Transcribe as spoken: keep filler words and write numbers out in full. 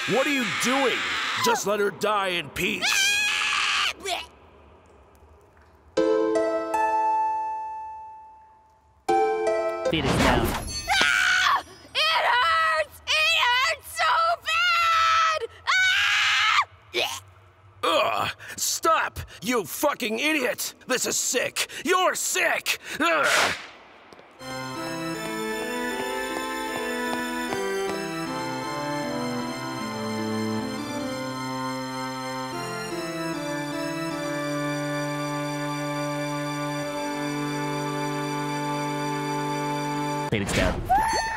What are you doing? Just let her die in peace. Phoenix down. Ah! It hurts! It hurts so bad! Ah! Ugh! Stop! You fucking idiot! This is sick! You're sick! Ugh! Phoenix down.